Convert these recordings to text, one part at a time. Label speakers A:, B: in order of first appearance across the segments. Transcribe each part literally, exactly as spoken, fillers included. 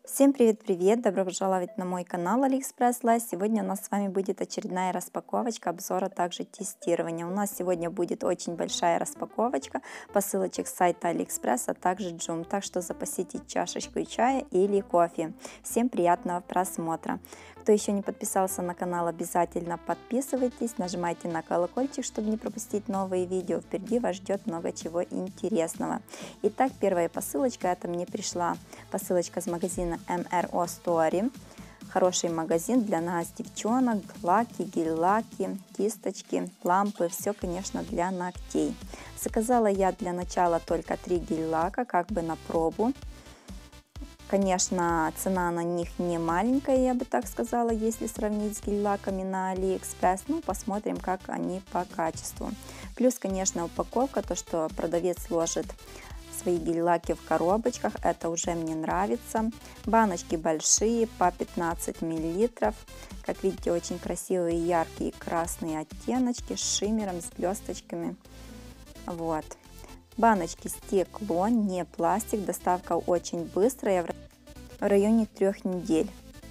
A: Всем привет-привет! Добро пожаловать на мой канал AliExpress Live. Сегодня у нас с вами будет очередная распаковочка, обзор, а также тестирование. У нас сегодня будет очень большая распаковочка посылочек с сайта AliExpress, а также Joom. Так что запасите чашечку чая или кофе. Всем приятного просмотра! Кто еще не подписался на канал, обязательно подписывайтесь, нажимайте на колокольчик, чтобы не пропустить новые видео. Впереди вас ждет много чего интересного. Итак, первая посылочка, это мне пришла посылочка с магазина эм эр о Story. Хороший магазин для нас, девчонок, лаки, гель-лаки, кисточки, лампы, все, конечно, для ногтей. Заказала я для начала только три гель-лака, как бы на пробу. Конечно, цена на них не маленькая, я бы так сказала, если сравнить с гель-лаками на AliExpress. Ну, посмотрим, как они по качеству. Плюс, конечно, упаковка, то, что продавец ложит свои гель-лаки в коробочках, это уже мне нравится. Баночки большие, по пятнадцать миллилитров. Как видите, очень красивые яркие красные оттеночки с шиммером, с блесточками. Вот. Баночки стекло, не пластик, доставка очень быстрая, в районе трех недель.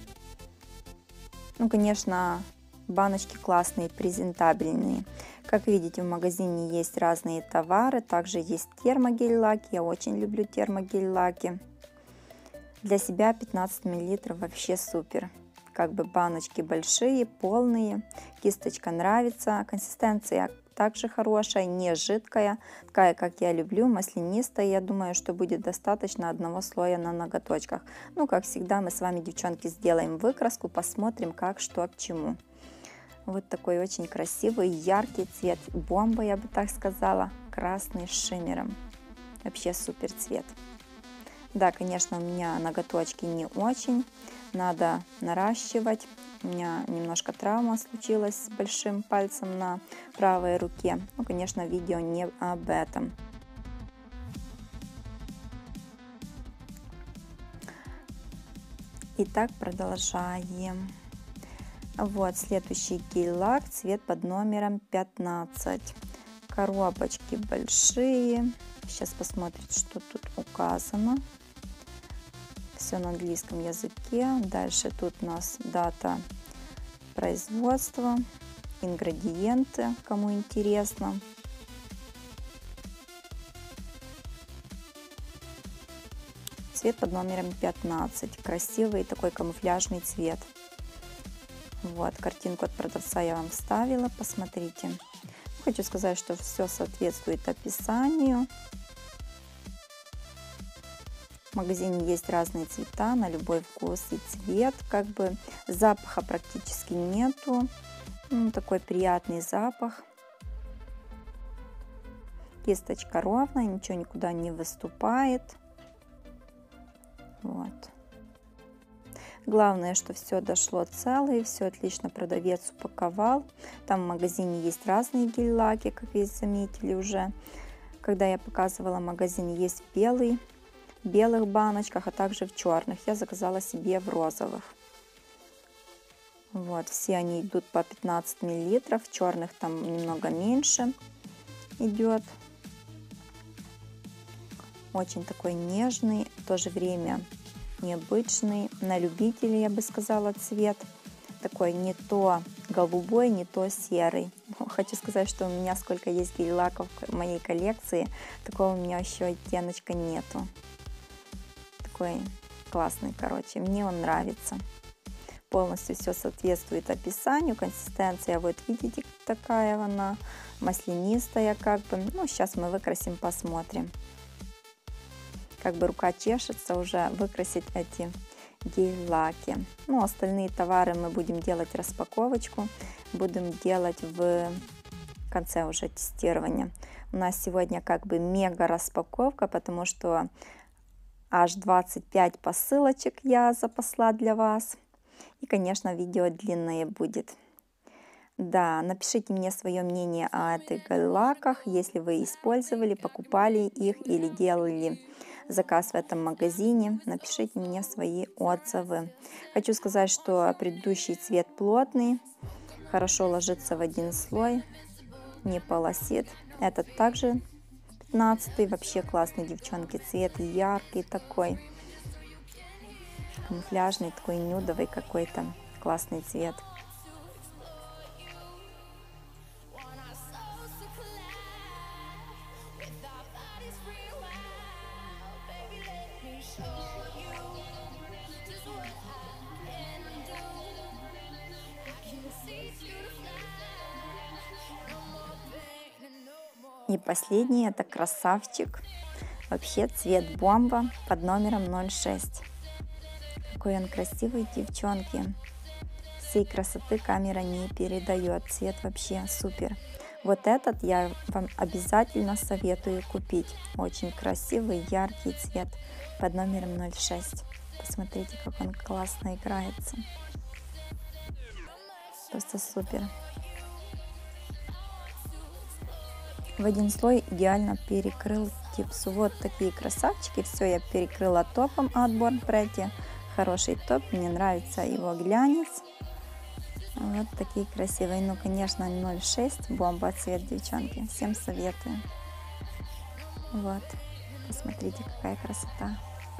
A: Ну, конечно, баночки классные, презентабельные. Как видите, в магазине есть разные товары, также есть термогель-лаки, я очень люблю термогель-лаки. Для себя пятнадцать миллилитров вообще супер. Как бы баночки большие, полные, кисточка нравится, консистенция также хорошая, не жидкая, такая, как я люблю, маслянистая. Я думаю, что будет достаточно одного слоя на ноготочках. Ну, как всегда, мы с вами, девчонки, сделаем выкраску, посмотрим, как, что, к чему. Вот такой очень красивый, яркий цвет, бомба, я бы так сказала, красный с шиммером. Вообще супер цвет. Да, конечно, у меня ноготочки не очень, надо наращивать. У меня немножко травма случилась с большим пальцем на правой руке. Ну, конечно, видео не об этом. Итак, продолжаем. Вот следующий гель-лак, цвет под номером пятнадцать. Коробочки большие. Сейчас посмотрим, что тут указано. Все на английском языке. Дальше тут у нас дата производства, ингредиенты, кому интересно. Цвет под номером пятнадцать. Красивый такой камуфляжный цвет. Вот, картинку от продавца я вам вставила, посмотрите. Хочу сказать, что все соответствует описанию. В магазине есть разные цвета на любой вкус и цвет. Как бы запаха практически нету. Ну, такой приятный запах. Кисточка ровная, ничего никуда не выступает. Вот. Главное, что все дошло целое, все отлично продавец упаковал. Там в магазине есть разные гель-лаки, как вы заметили уже. Когда я показывала в магазине, есть белый, в белых баночках, а также в черных. Я заказала себе в розовых. Вот, все они идут по пятнадцать миллилитров, в черных там немного меньше идет. Очень такой нежный, в то же время необычный, на любителей, я бы сказала, цвет. Такой не то голубой, не то серый. Хочу сказать, что у меня сколько есть гель-лаков в моей коллекции, такого у меня еще оттеночка нету. Такой классный, короче, мне он нравится. Полностью все соответствует описанию, консистенция, вот видите, такая она, маслянистая как бы. Ну, сейчас мы выкрасим, посмотрим. Как бы рука чешется уже выкрасить эти гель-лаки. Ну, остальные товары мы будем делать распаковочку, будем делать в конце уже тестирования. У нас сегодня как бы мега распаковка, потому что аж двадцать пять посылочек я запасла для вас. И, конечно, видео длинное будет. Да, напишите мне свое мнение о этих гель-лаках, если вы использовали, покупали их или делали заказ в этом магазине. Напишите мне свои отзывы. Хочу сказать, что предыдущий цвет плотный, хорошо ложится в один слой, не полосит. Этот также пятнадцатый, вообще классный, девчонки, цвет яркий такой. камуфляжный, такой нюдовый какой-то классный цвет. И последний это красавчик. Вообще цвет бомба под номером ноль шесть. Какой он красивый, девчонки. Всей красоты камера не передает. Цвет вообще супер. Вот этот я вам обязательно советую купить. Очень красивый, яркий цвет под номером ноль шесть. Посмотрите, как он классно играется. Просто супер. В один слой идеально перекрыл типсу. Вот такие красавчики. Все я перекрыла топом от Born Pretty. Хороший топ. Мне нравится его глянец. Вот такие красивые. Ну, конечно, ноль шесть. Бомба цвет, девчонки. Всем советую. Вот. Посмотрите, какая красота.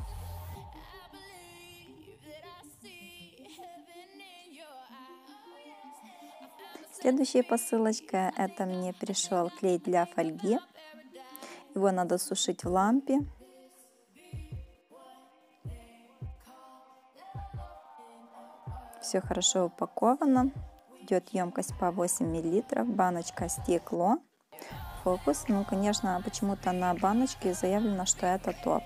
A: Следующая посылочка, это мне пришел клей для фольги. Его надо сушить в лампе. Все хорошо упаковано. Идет емкость по восемь миллилитров, баночка стекло. Фокус. Ну, конечно, почему-то на баночке заявлено, что это топ.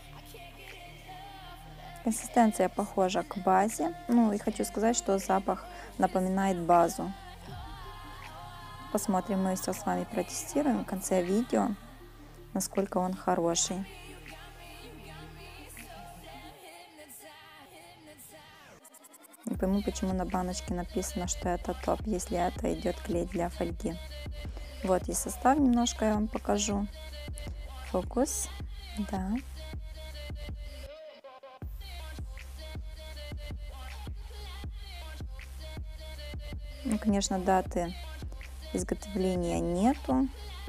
A: Консистенция похожа к базе. Ну, и хочу сказать, что запах напоминает базу. Посмотрим, мы все с вами протестируем в конце видео, насколько он хороший. Не пойму, почему на баночке написано, что это топ, если это идет клей для фольги. Вот и состав немножко я вам покажу. Фокус, да. Ну, конечно, даты изготовления нету.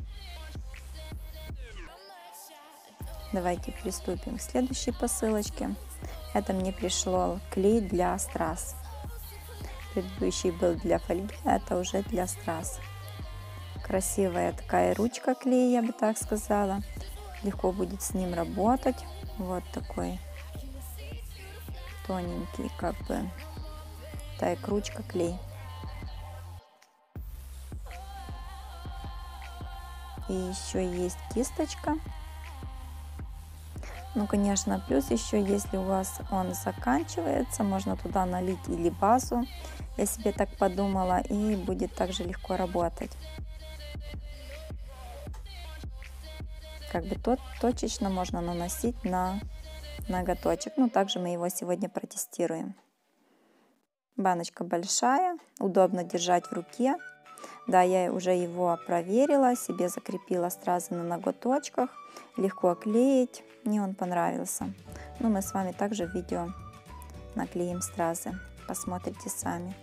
A: Давайте приступим к следующей посылочке. Это мне пришло клей для страз. Предыдущий был для фольги, а это уже для страз. Красивая такая ручка клея, я бы так сказала. Легко будет с ним работать. Вот такой тоненький, как бы, так, ручка клей. И еще есть кисточка. Ну, конечно, плюс еще, если у вас он заканчивается, можно туда налить или базу, я себе так подумала, и будет также легко работать. Как бы тот точечно можно наносить на ноготочек. Ну, также мы его сегодня протестируем. Баночка большая, удобно держать в руке. Да, я уже его проверила, себе закрепила стразы на ноготочках, легко клеить, мне он понравился. Ну, мы с вами также в видео наклеим стразы, посмотрите сами.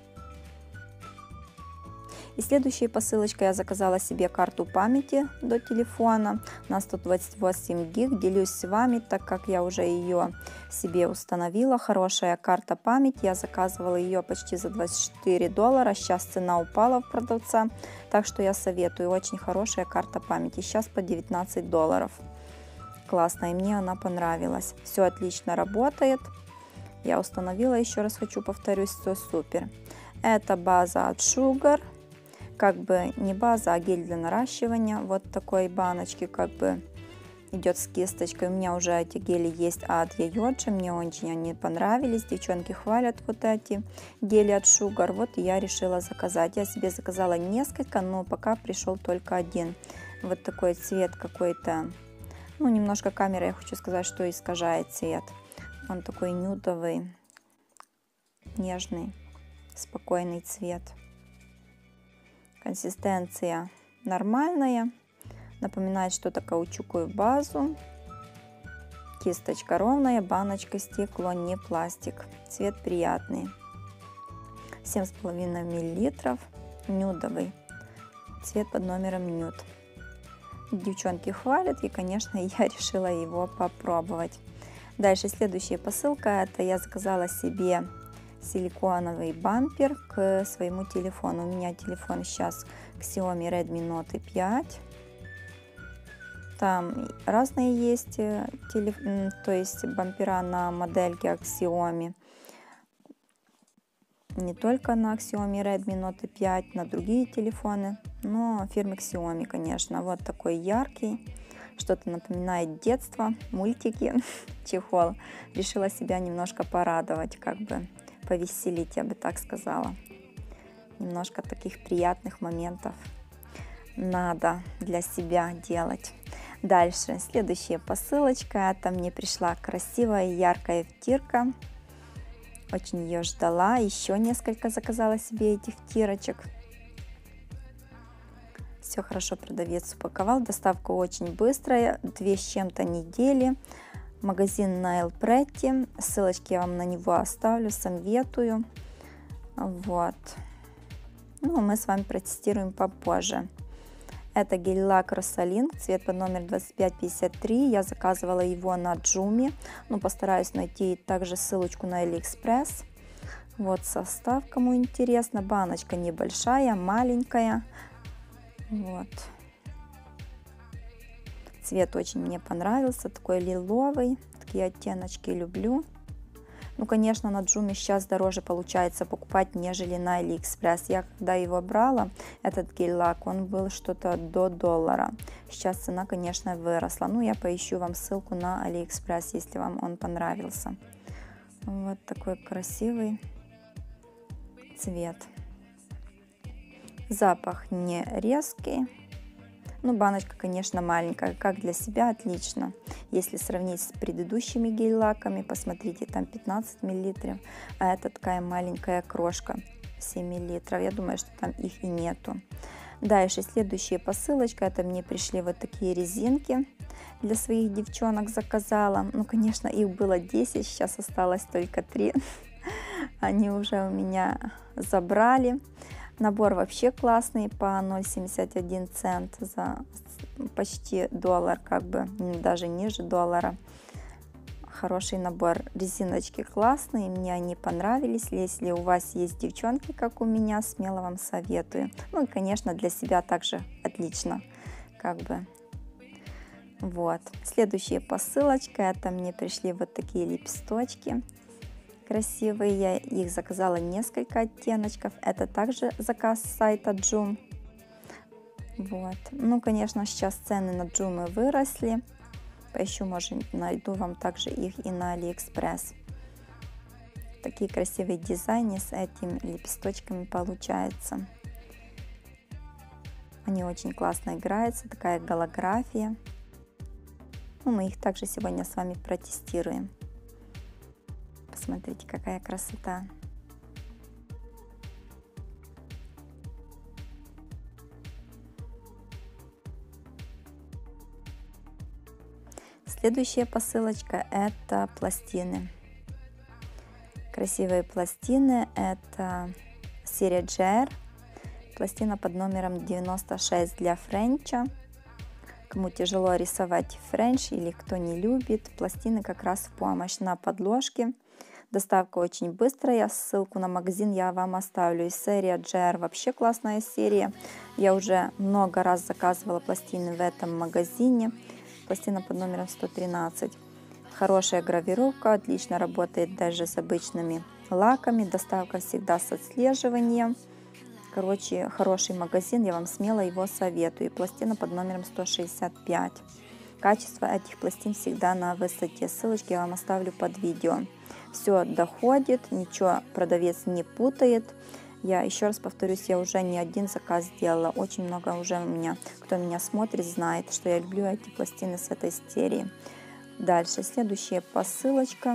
A: И следующая посылочка, я заказала себе карту памяти до телефона на сто двадцать восемь гиг. Делюсь с вами, так как я уже ее себе установила. Хорошая карта памяти. Я заказывала ее почти за двадцать четыре доллара. Сейчас цена упала в продавца. Так что я советую. Очень хорошая карта памяти. Сейчас по девятнадцать долларов. Классно. И мне она понравилась. Все отлично работает. Я установила. Еще раз хочу повторюсь. Все супер. Это база от Sugar. Как бы не база, а гель для наращивания. Вот такой баночки, как бы идет с кисточкой. У меня уже эти гели есть от Йоджи. Мне очень они понравились. Девчонки хвалят вот эти гели от Sugar. Вот я решила заказать. Я себе заказала несколько, но пока пришел только один. Вот такой цвет какой-то. Ну, немножко камера, я хочу сказать, что искажает цвет. Он такой нюдовый, нежный, спокойный цвет. Консистенция нормальная, напоминает что-то каучуковую базу. Кисточка ровная, баночка стекло, не пластик. Цвет приятный. семь с половиной миллилитров, нюдовый. Цвет под номером нюд. Девчонки хвалят, и, конечно, я решила его попробовать. Дальше следующая посылка, это я заказала себе силиконовый бампер к своему телефону. У меня телефон сейчас Xiaomi Redmi Note пять. Там разные есть, телеф... то есть бампера на модельке от Xiaomi. Не только на Xiaomi Redmi Note пять, на другие телефоны, но фирмы Xiaomi, конечно. Вот такой яркий, что-то напоминает детство, мультики, чехол. Решила себя немножко порадовать, как бы повеселить, я бы так сказала. Немножко таких приятных моментов надо для себя делать. Дальше, следующая посылочка. Это мне пришла красивая яркая втирка. Очень ее ждала. Еще несколько заказала себе этих втирочек. Все хорошо продавец упаковал. Доставка очень быстрая. Две с чем-то недели. Магазин Nail Pretty. Ссылочки я вам на него оставлю. Советую. Вот. Ну, мы с вами протестируем попозже. Это гель-лак Rosалин, цвет под номер двадцать пять пятьдесят три. Я заказывала его на Джуми. Ну, постараюсь найти также ссылочку на Алиэкспресс. Вот состав, кому интересно. Баночка небольшая, маленькая. Вот. Цвет очень мне понравился. Такой лиловый. Такие оттеночки люблю. Ну, конечно, на Джуми сейчас дороже получается покупать, нежели на Алиэкспресс. Я когда его брала, этот гель-лак, он был что-то до доллара. Сейчас цена, конечно, выросла. Ну, я поищу вам ссылку на Алиэкспресс, если вам он понравился. Вот такой красивый цвет. Запах не резкий. Ну, баночка, конечно, маленькая, как для себя отлично. Если сравнить с предыдущими гель-лаками, посмотрите, там пятнадцать миллилитров, а это такая маленькая крошка, семь миллилитров. Я думаю, что там их и нету. Дальше, следующая посылочка, это мне пришли вот такие резинки. Для своих девчонок заказала. Ну, конечно, их было десять, сейчас осталось только три. Они уже у меня забрали. Набор вообще классный, по ноль семьдесят один цент за почти доллар, как бы даже ниже доллара. Хороший набор. Резиночки классные, мне они понравились. Если у вас есть девчонки, как у меня, смело вам советую. Ну и, конечно, для себя также отлично, как бы. Вот. Следующая посылочка, это мне пришли вот такие лепесточки. Красивые, я их заказала несколько оттеночков. Это также заказ с сайта Joom. Вот. Ну, конечно, сейчас цены на Joom выросли. Поищу, может, найду вам также их и на Алиэкспресс. Такие красивые дизайны с этими лепесточками получаются. Они очень классно играются, такая голография. Ну, мы их также сегодня с вами протестируем. Смотрите, какая красота. Следующая посылочка – это пластины. Красивые пластины. Это серия джи ар. Пластина под номером девяносто шесть для френча. Кому тяжело рисовать френч или кто не любит, пластины как раз в помощь на подложке. Доставка очень быстрая, ссылку на магазин я вам оставлю. И серия джи ар вообще классная серия. Я уже много раз заказывала пластины в этом магазине. Пластина под номером сто тринадцать. Хорошая гравировка, отлично работает даже с обычными лаками. Доставка всегда с отслеживанием. Короче, хороший магазин, я вам смело его советую. И пластина под номером сто шестьдесят пять. Качество этих пластин всегда на высоте. Ссылочки я вам оставлю под видео. Все доходит, ничего продавец не путает. Я еще раз повторюсь, я уже не один заказ сделала. Очень много уже у меня, кто меня смотрит, знает, что я люблю эти пластины с этой серии. Дальше, следующая посылочка.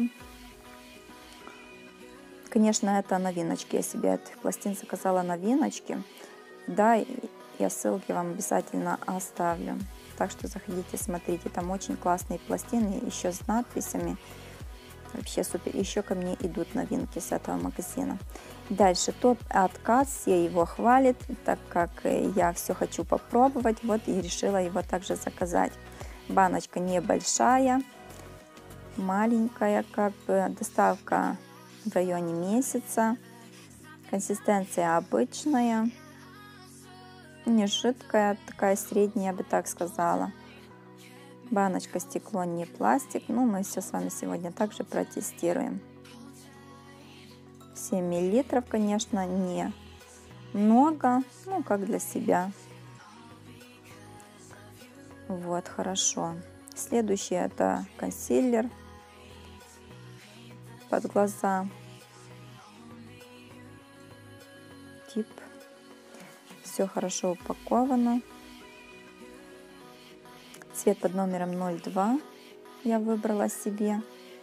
A: Конечно, это новиночки. Я себе этих пластин заказала новиночки. Да, я ссылки вам обязательно оставлю. Так что заходите, смотрите. Там очень классные пластины, еще с надписями. Вообще супер. Еще ко мне идут новинки с этого магазина. Дальше топ отказ. Все его хвалят, так как я все хочу попробовать. Вот и решила его также заказать. Баночка небольшая. маленькая, как бы доставка в районе месяца. Консистенция обычная, не жидкая, такая средняя, я бы так сказала. Баночка стекло, не пластик. Ну, мы все с вами сегодня также протестируем. семь миллилитров, конечно, не много, ну, как для себя. Вот, хорошо. Следующий это консилер под глаза. Тип. Все хорошо упаковано. Цвет под номером ноль два я выбрала себе.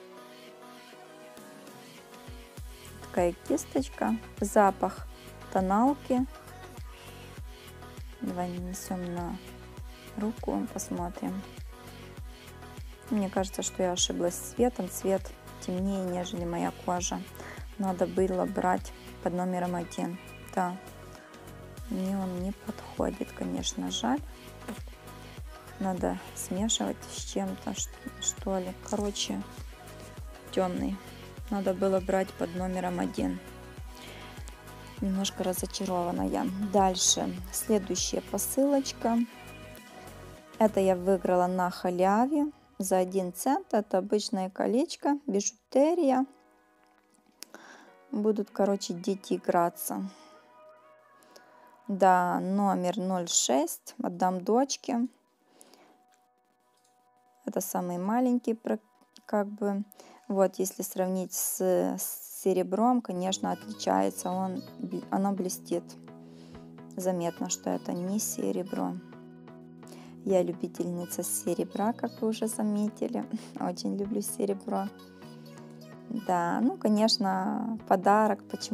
A: Такая кисточка. Запах тоналки. Давай нанесем на руку, посмотрим. Мне кажется, что я ошиблась с цветом. Цвет темнее, нежели моя кожа. Надо было брать под номером один. Да, мне он не подходит, конечно, жаль. Надо смешивать с чем-то, что ли. Короче, темный. Надо было брать под номером один. Немножко разочарована я. Дальше. Следующая посылочка. Это я выиграла на халяве за один цент. Это обычное колечко, бижутерия. Будут, короче, дети играться. Да, номер ноль шесть. Отдам дочке. Это самый маленький, как бы. Вот, если сравнить с, с серебром, конечно, отличается. Он, оно блестит. Заметно, что это не серебро. Я любительница серебра, как вы уже заметили. Очень люблю серебро. Да, ну, конечно, подарок. Почему?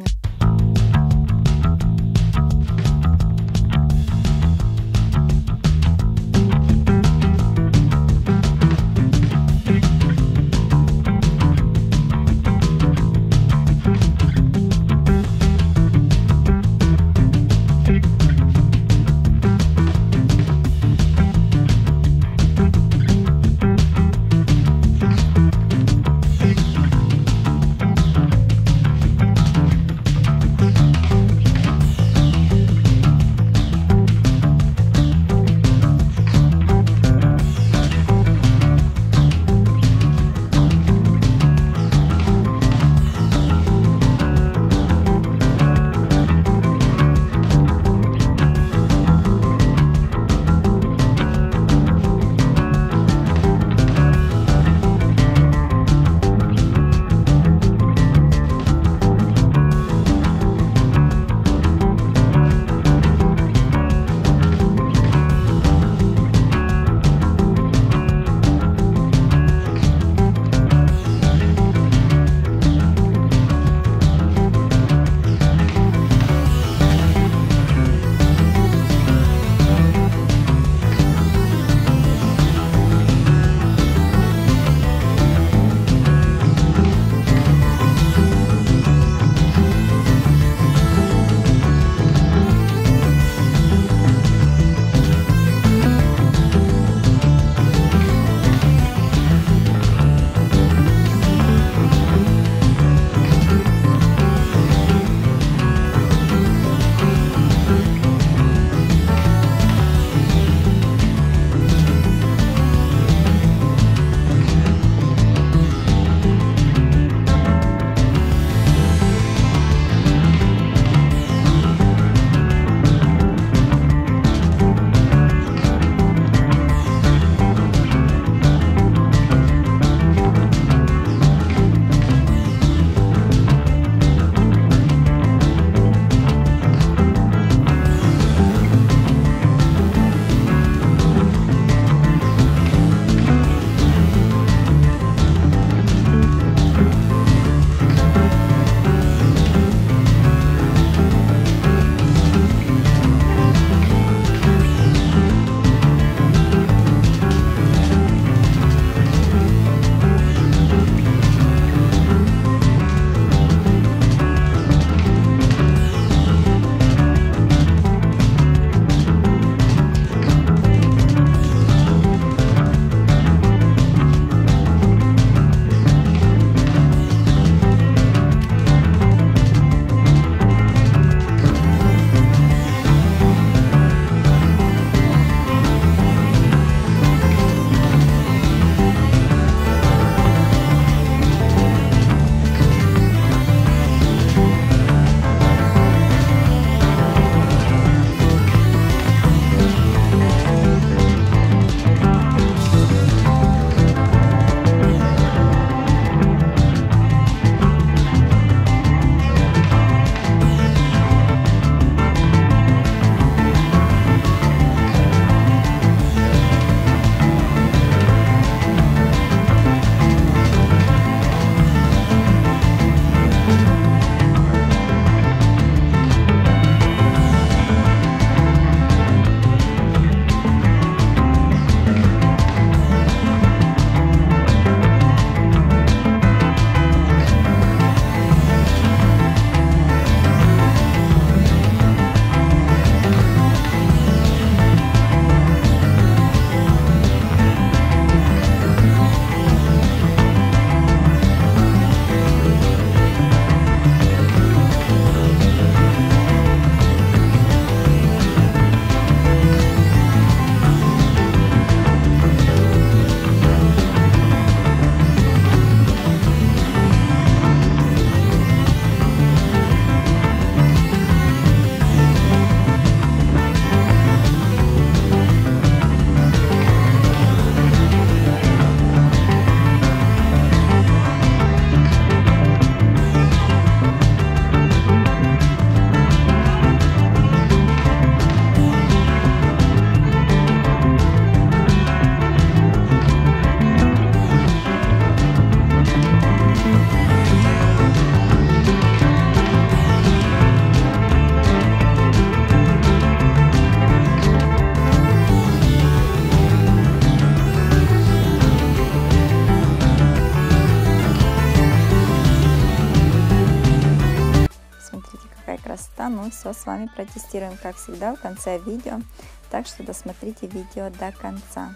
A: конца. Ну все, с вами протестируем, как всегда, в конце видео. Так что досмотрите видео до конца.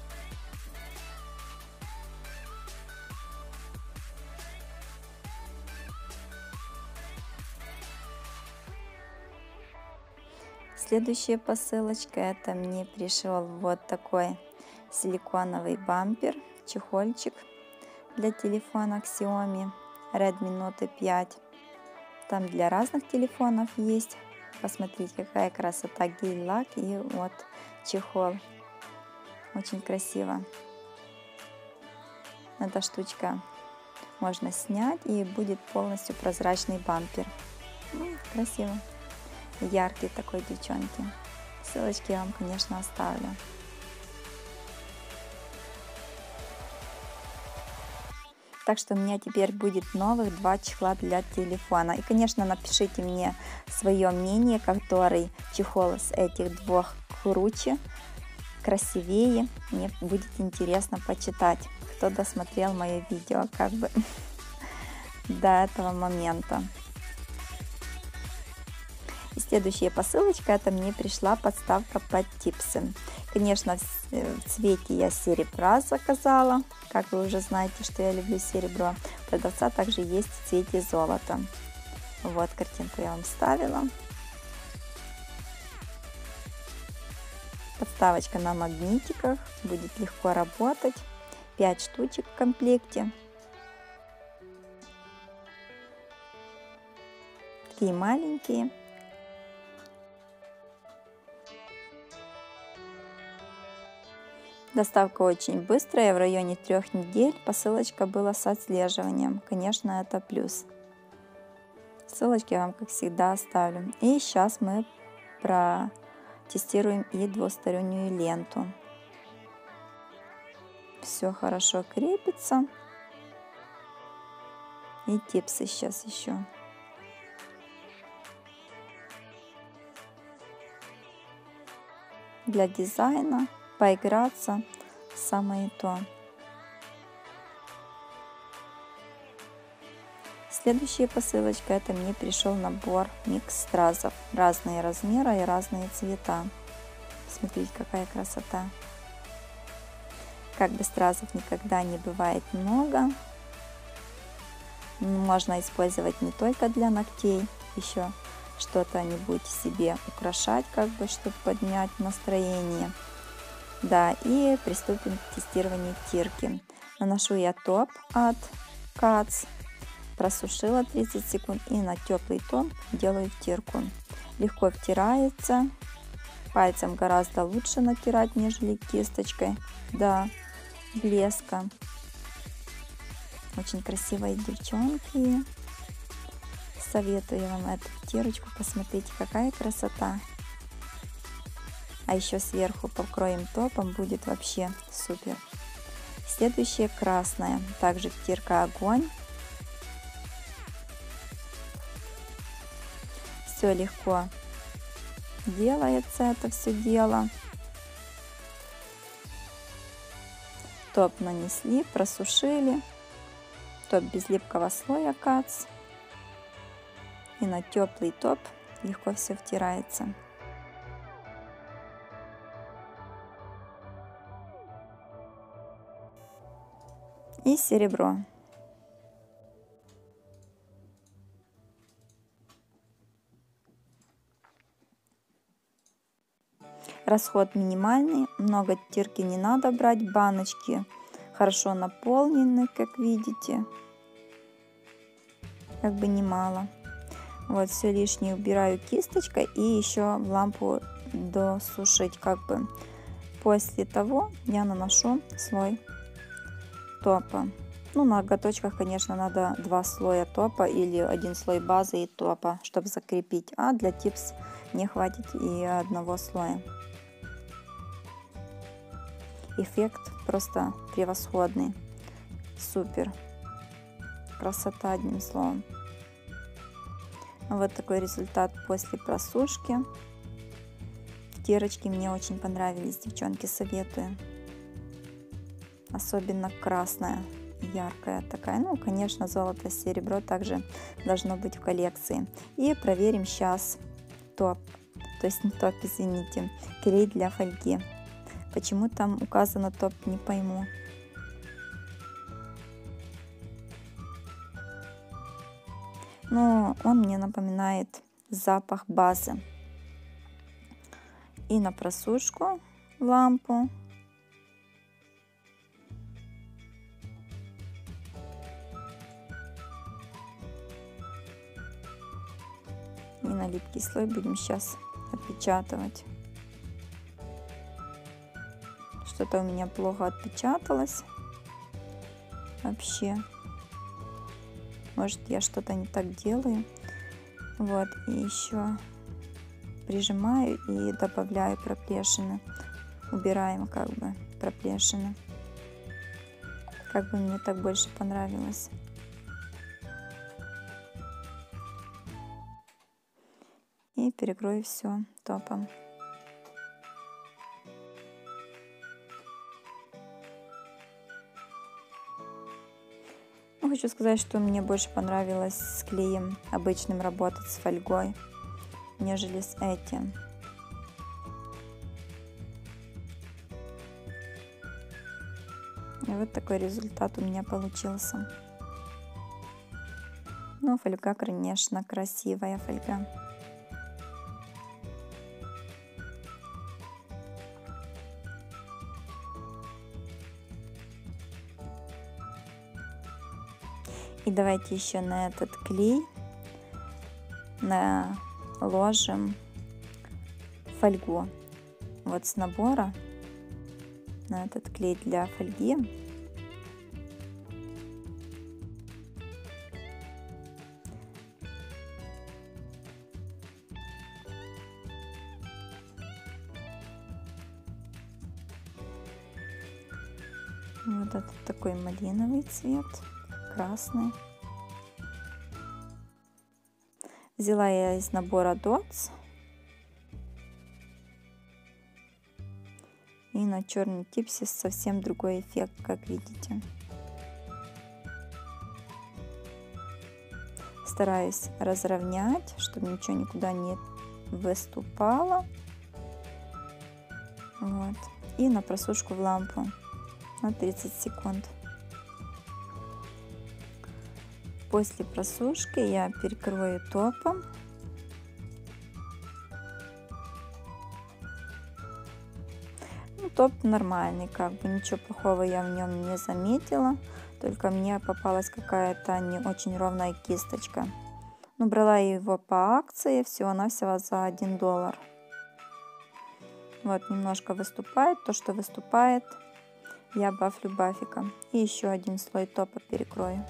A: Следующая посылочка, это мне пришел вот такой силиконовый бампер, чехольчик для телефона Xiaomi Redmi Note пять. Там для разных телефонов есть. Посмотрите, какая красота, гель-лак и вот чехол. Очень красиво. Эта штучка можно снять, и будет полностью прозрачный бампер. Красиво. Яркий такой, девчонки. Ссылочки я вам, конечно, оставлю. Так что у меня теперь будет новых два чехла для телефона. И, конечно, напишите мне свое мнение, который чехол с этих двух круче, красивее. Мне будет интересно почитать, кто досмотрел мое видео как бы до этого момента. И следующая посылочка, это мне пришла подставка под типсы. Конечно, в цвете я серебра заказала. Как вы уже знаете, что я люблю серебро. У продавца также есть в цвете золота. Вот картинку я вам ставила. Подставочка на магнитиках. Будет легко работать. пять штучек в комплекте. Такие маленькие. Доставка очень быстрая, в районе трех недель. Посылочка была с отслеживанием. Конечно, это плюс. Ссылочки я вам, как всегда, оставлю. И сейчас мы протестируем и двустороннюю ленту. Все хорошо крепится. И типсы сейчас еще. Для дизайна. Поиграться самое то. Следующая посылочка, это мне пришел набор микс стразов. Разные размеры и разные цвета. Смотрите, какая красота. Как бы стразов никогда не бывает много. Можно использовать не только для ногтей, еще что-то-нибудь себе украшать, как бы, чтобы поднять настроение. Да, и приступим к тестированию тирки. Наношу я топ от Кац, просушила тридцать секунд и на теплый тон делаю втирку. Легко втирается, пальцем гораздо лучше натирать, нежели кисточкой до блеска. Очень красивые девчонки. Советую вам эту втирочку, посмотрите, какая красота. А еще сверху покроем топом, будет вообще супер. Следующее красное. Также втирка огонь. Все легко делается это все дело. Топ нанесли, просушили. Топ без липкого слоя Кац. И на теплый топ легко все втирается. И серебро. Расход минимальный, много тирки не надо брать, баночки хорошо наполнены, как видите, как бы немало. Вот все лишнее убираю кисточкой и еще в лампу досушить, как бы. После того я наношу слой топа. Ну, на ноготочках, конечно, надо два слоя топа или один слой базы и топа, чтобы закрепить. А для типс мне хватит и одного слоя. Эффект просто превосходный. Супер. Красота, одним словом. Вот такой результат после просушки. Втирочки мне очень понравились, девчонки, советую. Особенно красная. яркая такая. Ну, конечно, золото, серебро также должно быть в коллекции. И проверим сейчас топ, то есть не топ, извините, клей для фольги. Почему там указано топ, не пойму. Но он мне напоминает запах базы. И на просушку лампу. И на липкий слой будем сейчас отпечатывать. Что-то у меня плохо отпечаталось. Вообще. Может, я что-то не так делаю. Вот, и еще прижимаю и добавляю проплешины. Убираем как бы проплешины. Как бы мне так больше понравилось. И перекрою все топом. Хочу сказать, что мне больше понравилось с клеем обычным работать, с фольгой, нежели с этим. И вот такой результат у меня получился. Ну, фольга, конечно, красивая фольга. И давайте еще на этот клей наложим фольгу. Вот с набора на этот клей для фольги вот этот такой малиновый цвет. Красный. Взяла я из набора дотс. И на черный типсис совсем другой эффект, как видите. Стараюсь разровнять, чтобы ничего никуда не выступало. Вот. И на просушку в лампу на тридцать секунд. После просушки я перекрою топом. Ну, топ нормальный, как бы ничего плохого я в нем не заметила. Только мне попалась какая-то не очень ровная кисточка. Ну, брала его по акции, всего-навсего за один доллар. Вот, немножко выступает. То, что выступает, я бафлю бафиком. И еще один слой топа перекрою.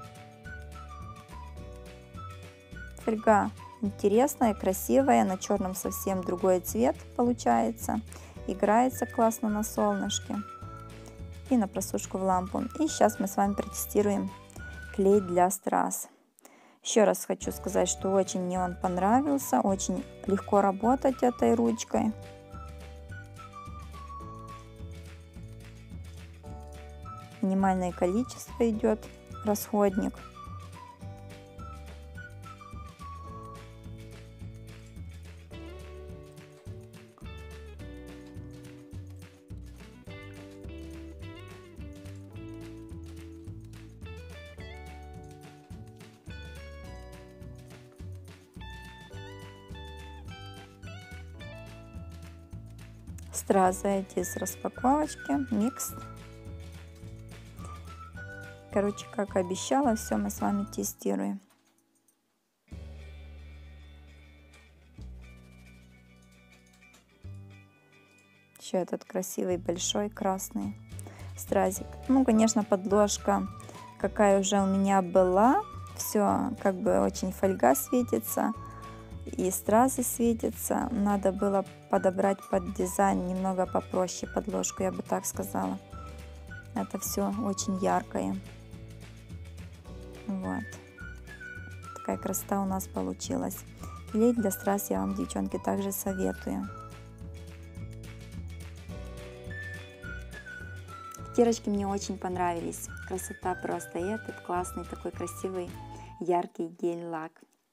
A: Фольга интересная, красивая, на черном совсем другой цвет получается. Играется классно на солнышке. И на просушку в лампу. И сейчас мы с вами протестируем клей для страз. Еще раз хочу сказать, что очень мне он понравился. Очень легко работать этой ручкой. Минимальное количество идет расходник. Стразы эти с распаковочки, микс. Короче, как обещала, все мы с вами тестируем. Еще этот красивый большой красный стразик. Ну, конечно, подложка какая уже у меня была. Все как бы очень фольга светится. И стразы светятся. Надо было подобрать под дизайн немного попроще подложку, я бы так сказала. Это все очень яркое. Вот. Такая красота у нас получилась. Клей для страз я вам, девчонки, также советую. Кирочки мне очень понравились. Красота просто. И этот классный, такой красивый, яркий гель-лак.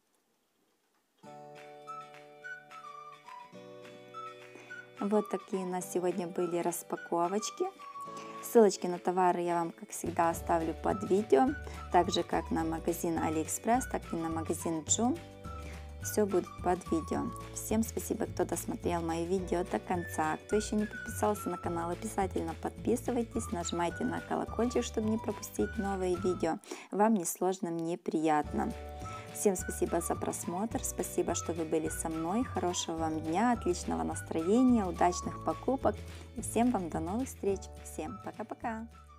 A: Вот такие у нас сегодня были распаковочки. Ссылочки на товары я вам, как всегда, оставлю под видео. Так же, как на магазин AliExpress, так и на магазин Joom. Все будет под видео. Всем спасибо, кто досмотрел мои видео до конца. Кто еще не подписался на канал, обязательно подписывайтесь. Нажимайте на колокольчик, чтобы не пропустить новые видео. Вам не сложно, мне приятно. Всем спасибо за просмотр, спасибо, что вы были со мной. Хорошего вам дня, отличного настроения, удачных покупок. И всем вам до новых встреч. Всем пока-пока.